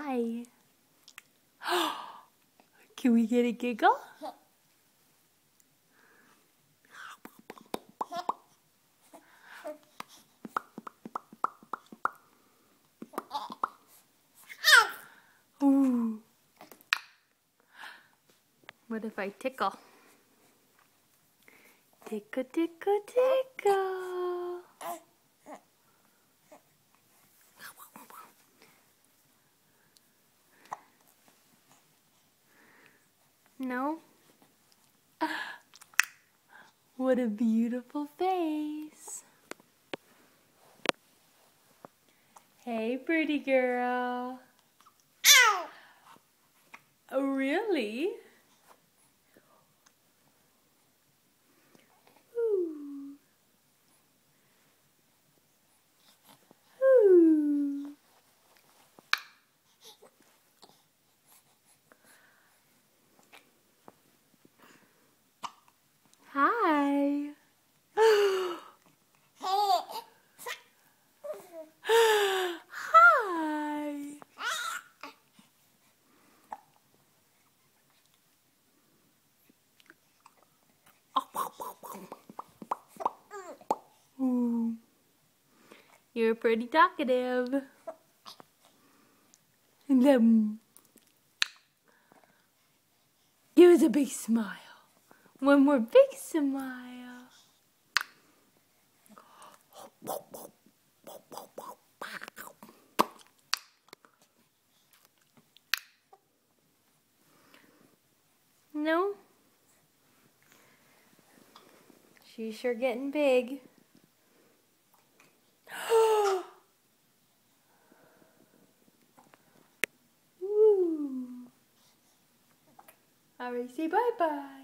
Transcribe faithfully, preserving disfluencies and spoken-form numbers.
Hi. Can we get a giggle? Ooh. What if I tickle? Tickle, tickle, tickle. No? What a beautiful face. Hey, pretty girl. Oh, really? Ooh. Ooh. Hi. Hi. Ooh. You're pretty talkative. Um, give us a big smile. One more big smile. No? She's sure getting big. Woo. Alright, say bye-bye.